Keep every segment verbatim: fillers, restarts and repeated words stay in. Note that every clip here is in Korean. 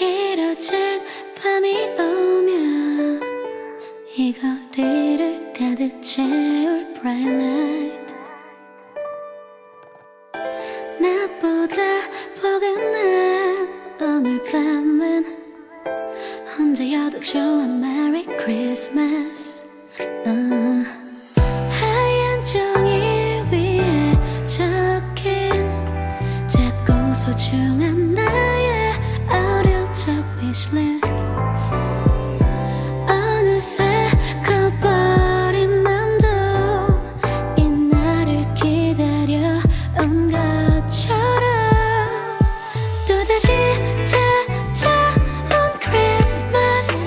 길어진 밤이 오면 이 거리를 가득 채울 bright light. 나보다 포근한 오늘 밤은 혼자여도 좋아 Merry Christmas. uh. 하얀 종이 위에 적힌 작고 소중한 나의 어릴 적 wishlist. 어느새 커버린 맘도 이 날을 기다려온 것처럼 또다시 찾아온 크리스마스.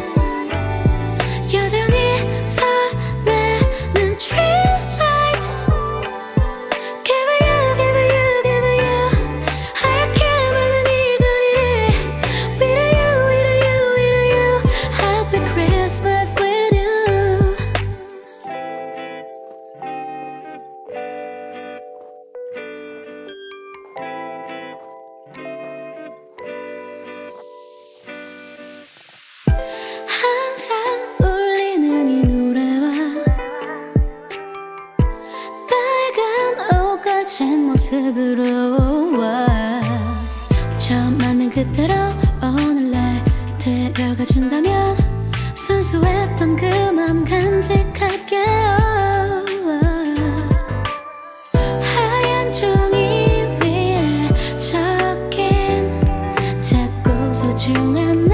여전히 설레는 tree light. Give it you, give it you, give it you. 하얗게 많은 이 거리를 with you, with you, with you. Happy Christmas with you. 항상 울리는 이 노래와 빨간 옷 걸친 모습으로 와. 처음 만난 그때로 오늘 날 데려가 준다면 순수했던 그 맘 간직할게요. 하얀 종이 위에 적힌 작고 소중한